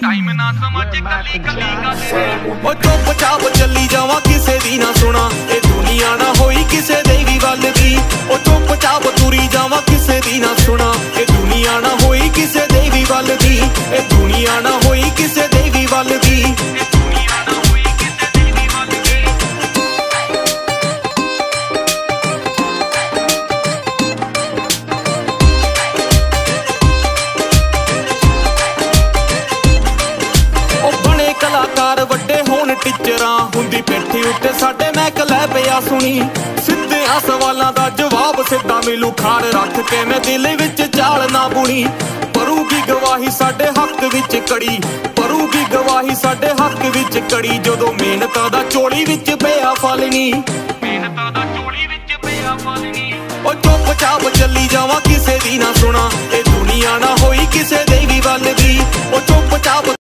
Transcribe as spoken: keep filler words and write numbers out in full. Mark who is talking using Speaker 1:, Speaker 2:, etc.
Speaker 1: time ना समझ कली कली गल
Speaker 2: ओ चुप चाप चली जावा किसे दी ना सुना ए दुनिया ना होई किसे दे भी वल दी ओ चुप चाप तुरी जावा किसे दी ना सुना ए दुनिया ना होई किसे दे भी वल दी ए दुनिया ना होई किसे दे भी वल दी कलाकार वड्डे होण टीचरां हुंदी पिट्ठी उत्ते साडे मैक लै पिया सुनी सिद्धियां सवालां दा जवाब सिद्धा मिलू खार रख के मैं दिल विच चाल ना बुनी परूगी गवाही साडे हक विच कड़ी परूगी गवाही साडे हक विच कड़ी जदों मेहनतां दा चोली विच पिया फलनी मेहनतां दा चोली विच पिया फलनी ओ चुप चाप चली जावां किसे दी ना सुना ए दुनिया ना होई किसे दे भी वल दी ओ चुप चाप